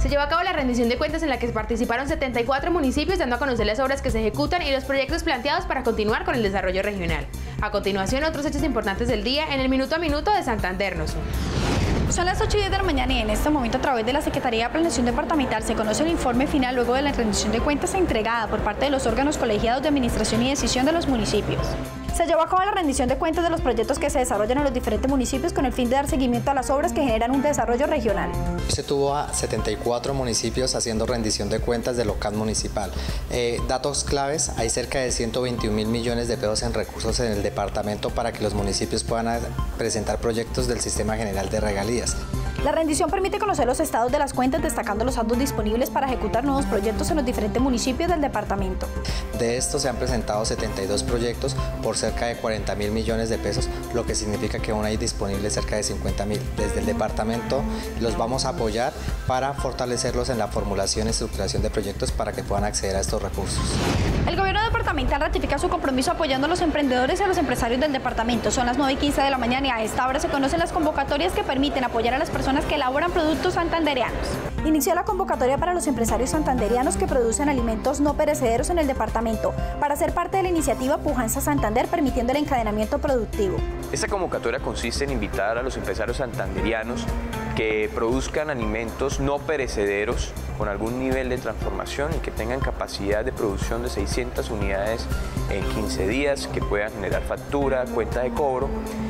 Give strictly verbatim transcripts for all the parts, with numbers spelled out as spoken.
Se llevó a cabo la rendición de cuentas en la que participaron setenta y cuatro municipios, dando a conocer las obras que se ejecutan y los proyectos planteados para continuar con el desarrollo regional. A continuación, otros hechos importantes del día en el Minuto a Minuto de Santander Nos Une. Son las ocho y diez de la mañana y en este momento a través de la Secretaría de Planeación Departamental se conoce el informe final luego de la rendición de cuentas entregada por parte de los órganos colegiados de administración y decisión de los municipios. Se llevó a cabo la rendición de cuentas de los proyectos que se desarrollan en los diferentes municipios con el fin de dar seguimiento a las obras que generan un desarrollo regional. Se tuvo a setenta y cuatro municipios haciendo rendición de cuentas del local municipal. Eh, datos claves, hay cerca de ciento veintiún mil millones de pesos en recursos en el departamento para que los municipios puedan presentar proyectos del Sistema General de Regalías. La rendición permite conocer los estados de las cuentas, destacando los saldos disponibles para ejecutar nuevos proyectos en los diferentes municipios del departamento. De estos se han presentado setenta y dos proyectos por cerca de cuarenta mil millones de pesos, lo que significa que aún hay disponibles cerca de cincuenta mil. Desde el departamento los vamos a apoyar para fortalecerlos en la formulación y estructuración de proyectos para que puedan acceder a estos recursos. El gobierno departamental ratifica su compromiso apoyando a los emprendedores y a los empresarios del departamento. Son las nueve y quince de la mañana y a esta hora se conocen las convocatorias que permiten apoyar a las personas que elaboran productos santanderianos. Inició la convocatoria para los empresarios santanderianos que producen alimentos no perecederos en el departamento para ser parte de la iniciativa Pujanza Santander, permitiendo el encadenamiento productivo. Esta convocatoria consiste en invitar a los empresarios santanderianos que produzcan alimentos no perecederos con algún nivel de transformación y que tengan capacidad de producción de seiscientas unidades en quince días, que puedan generar factura, cuenta de cobro,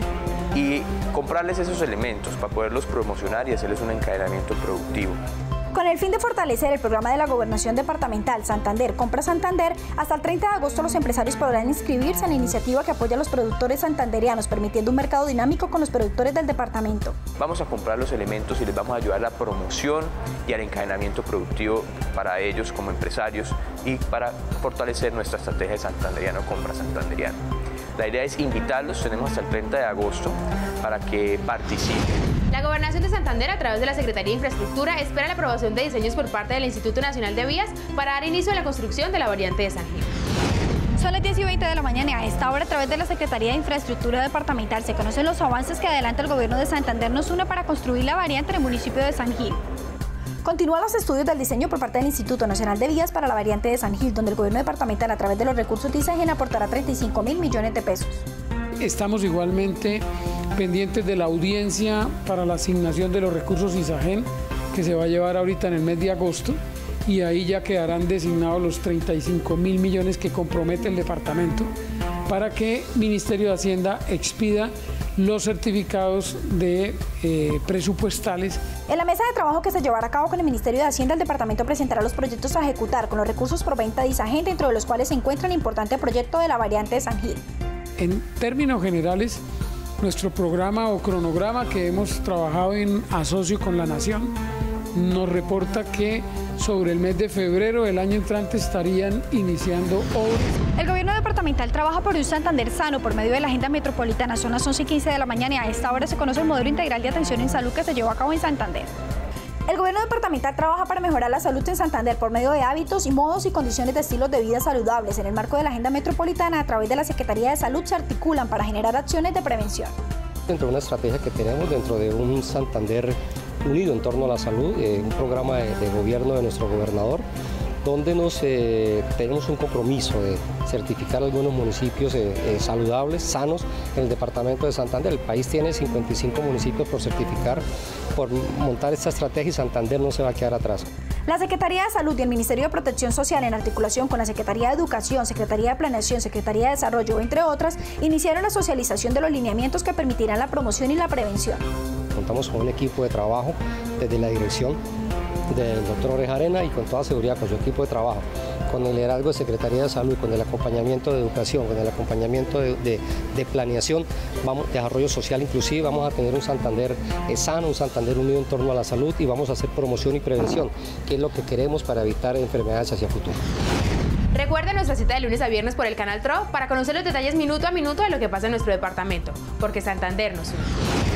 y comprarles esos elementos para poderlos promocionar y hacerles un encadenamiento productivo. Con el fin de fortalecer el programa de la Gobernación Departamental Santander Compra Santander, hasta el treinta de agosto los empresarios podrán inscribirse en la iniciativa que apoya a los productores santanderianos, permitiendo un mercado dinámico con los productores del departamento. Vamos a comprar los elementos y les vamos a ayudar a la promoción y al encadenamiento productivo para ellos como empresarios y para fortalecer nuestra estrategia de Santanderiano Compra Santanderiano. La idea es invitarlos, tenemos hasta el treinta de agosto para que participen. La Gobernación de Santander, a través de la Secretaría de Infraestructura, espera la aprobación de diseños por parte del Instituto Nacional de Vías para dar inicio a la construcción de la variante de San Gil. Son las diez y veinte de la mañana y a esta hora a través de la Secretaría de Infraestructura Departamental se conocen los avances que adelanta el gobierno de Santander Nos Une para construir la variante en el municipio de San Gil. Continúan los estudios del diseño por parte del Instituto Nacional de Vías para la variante de San Gil, donde el gobierno departamental a través de los recursos de ISAGEN aportará treinta y cinco mil millones de pesos. Estamos igualmente pendientes de la audiencia para la asignación de los recursos ISAGEN, que se va a llevar ahorita en el mes de agosto, y ahí ya quedarán designados los treinta y cinco mil millones que compromete el departamento para que el Ministerio de Hacienda expida los certificados de eh, presupuestales. En la mesa de trabajo que se llevará a cabo con el Ministerio de Hacienda, el departamento presentará los proyectos a ejecutar con los recursos por venta de ISAGEN, dentro de los cuales se encuentra el importante proyecto de la variante de San Gil. En términos generales, nuestro programa o cronograma que hemos trabajado en asocio con la Nación nos reporta que sobre el mes de febrero del año entrante estarían iniciando obras. El gobierno departamental trabaja por un Santander sano por medio de la agenda metropolitana. Son las once y quince de la mañana y a esta hora se conoce el modelo integral de atención en salud que se llevó a cabo en Santander. El gobierno departamental trabaja para mejorar la salud en Santander por medio de hábitos y modos y condiciones de estilos de vida saludables. En el marco de la agenda metropolitana, a través de la Secretaría de Salud, se articulan para generar acciones de prevención. Dentro de una estrategia que tenemos, dentro de un Santander unido en torno a la salud, eh, un programa de, de gobierno de nuestro gobernador, donde nos, eh, tenemos un compromiso de certificar algunos municipios eh, eh, saludables, sanos en el departamento de Santander. El país tiene cincuenta y cinco municipios por certificar, por montar esta estrategia, y Santander no se va a quedar atrás. La Secretaría de Salud y el Ministerio de Protección Social, en articulación con la Secretaría de Educación, Secretaría de Planeación, Secretaría de Desarrollo, entre otras, iniciaron la socialización de los lineamientos que permitirán la promoción y la prevención. Contamos con un equipo de trabajo desde la dirección del doctor Orejarena y con toda seguridad con su equipo de trabajo, con el liderazgo de Secretaría de Salud, con el acompañamiento de Educación, con el acompañamiento de, de, de Planeación, vamos, Desarrollo Social inclusive, vamos a tener un Santander eh, sano, un Santander unido en torno a la salud, y vamos a hacer promoción y prevención, que es lo que queremos para evitar enfermedades hacia el futuro. Recuerden nuestra cita de lunes a viernes por el canal T R O para conocer los detalles minuto a minuto de lo que pasa en nuestro departamento, porque Santander nos une.